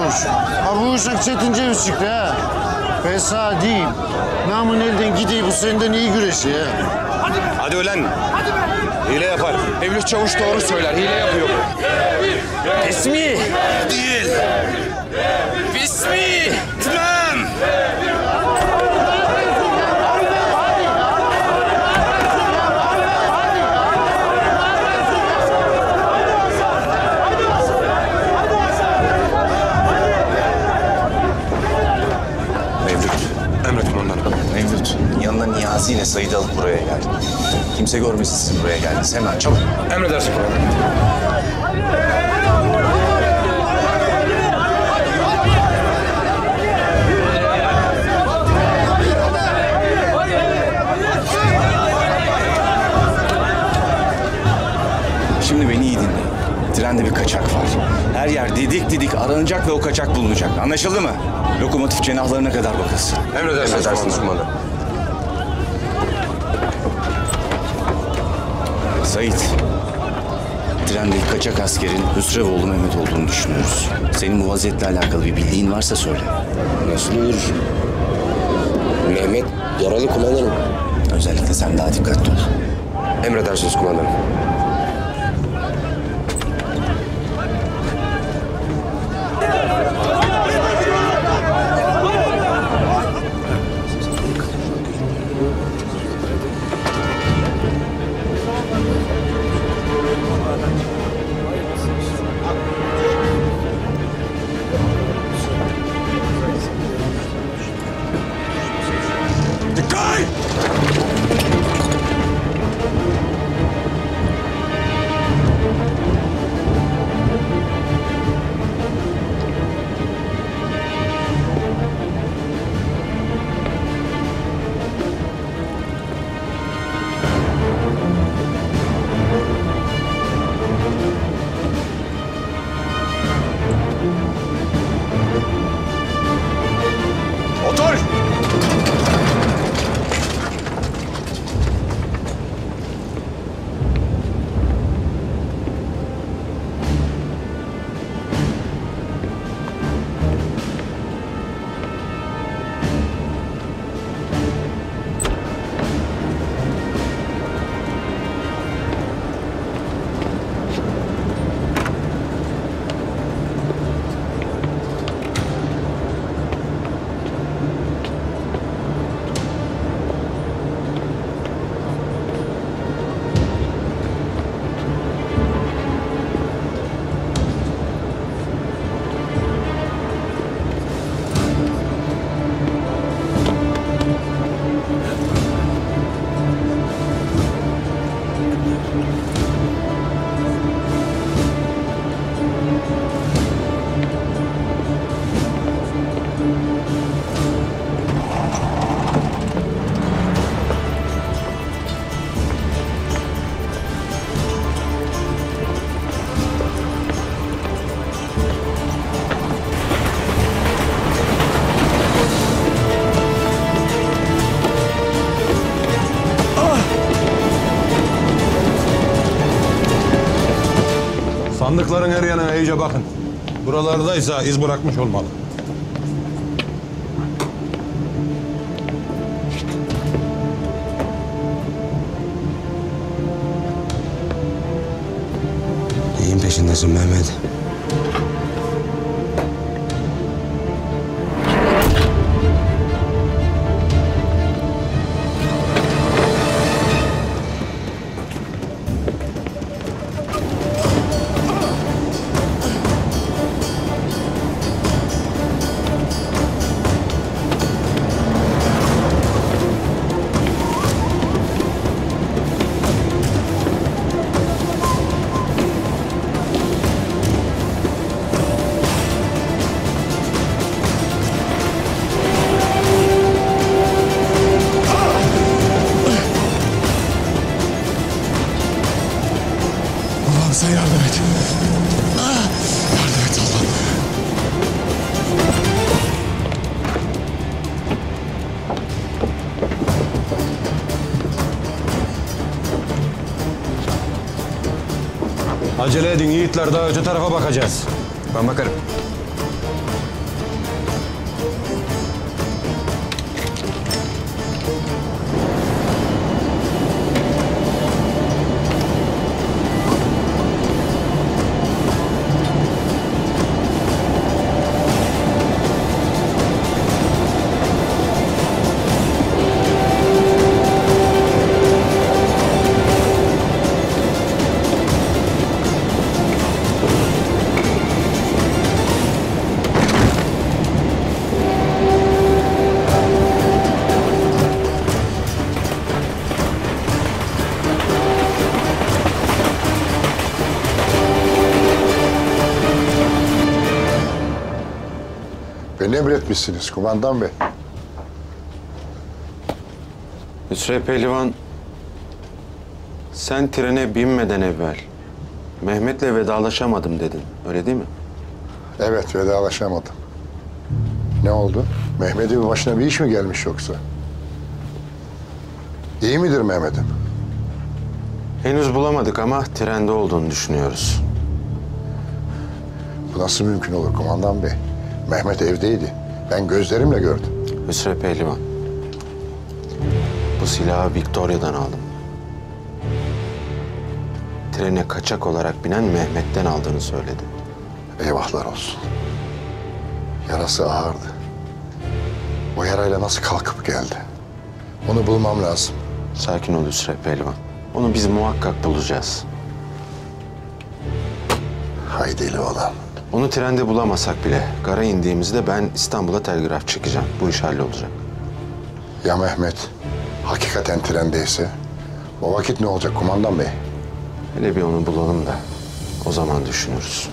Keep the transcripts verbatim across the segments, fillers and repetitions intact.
çavuş. Ha bu uşak Çetin Ceviz çıktı ha. Fesa değil. Namın elden gidiyor, bu senden iyi güreşi ya. Hadi ulan. Hile yapar. Mevlüt Çavuş doğru söyler. Hile yapıyor. Esmi. Değil. Bismi. Tamam. Emret kumandanım. Mevlüt, yanına Niyazi ile Said'i alıp buraya geldi. Kimse görmesin siz buraya geldiniz. Hemen çabuk. Emredersin kumandanım. Şimdi beni iyi dinleyin. Trende bir kaçak var. Her yer didik didik aranacak ve o kaçak bulunacak. Anlaşıldı mı? Lokomotif cenahlarına kadar bakılsın. Emredersiniz, Emredersiniz kumandanım. Sait, trendeki kaçak askerin Hüsrevoğlu Mehmet olduğunu düşünüyoruz. Senin bu vaziyetle alakalı bir bildiğin varsa söyle. Nasıl olur? Mehmet yaralı kumandanım. Özellikle sen daha dikkatli ol. Emredersiniz kumandanım. Sandıkların her yanına iyice bakın. Buralardaysa iz bırakmış olmalı. Neyin peşindesin Mehmet? Sen yardım et. Yardım et Allah'ım. Acele edin yiğitler, daha öte tarafa bakacağız. Ben bakarım. emretmişsiniz kumandan bey? Hüsrev Pehlivan, sen trene binmeden evvel Mehmet'le vedalaşamadım dedin, öyle değil mi? Evet, vedalaşamadım. Ne oldu? Mehmet'in başına bir iş mi gelmiş yoksa? İyi midir Mehmet'im? Henüz bulamadık ama trende olduğunu düşünüyoruz. Bu nasıl mümkün olur kumandan bey? Mehmet evdeydi. Ben gözlerimle gördüm. Hüsrev Pehlivan, bu silahı Victoria'dan aldım. Trene kaçak olarak binen Mehmet'ten aldığını söyledi. Eyvahlar olsun. Yarası ağırdı. O yarayla nasıl kalkıp geldi? Onu bulmam lazım. Sakin ol Hüsrev Pehlivan. Onu biz muhakkak bulacağız. Haydeli olan. Onu trende bulamasak bile gara indiğimizde ben İstanbul'a telgraf çekeceğim. Bu iş hallolacak. Ya Mehmet hakikaten trendeyse o vakit ne olacak kumandan bey? Hele bir onu bulalım da o zaman düşünürüz.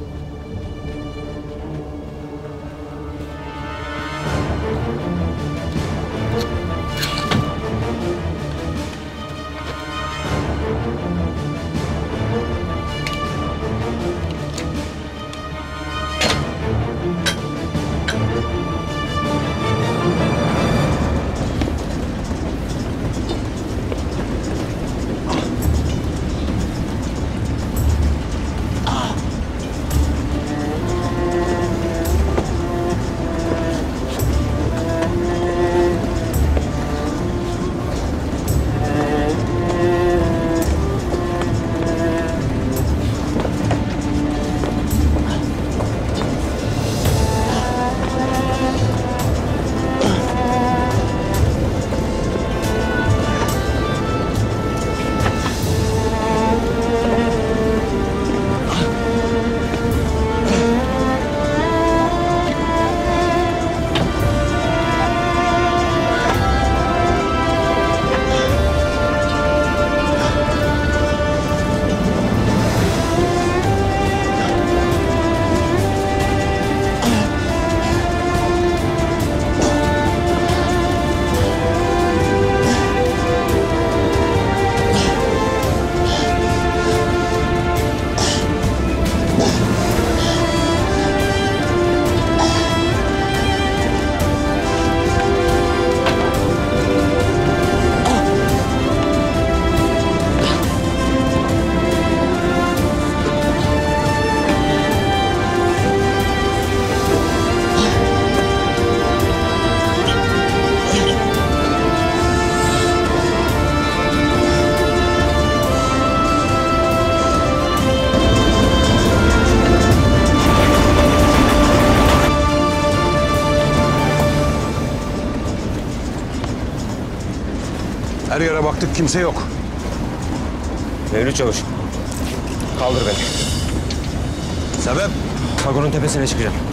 Her yere baktık, kimse yok. Mevlüt Çavuş. Kaldır beni. Sebep? Vagonun tepesine çıkacağım.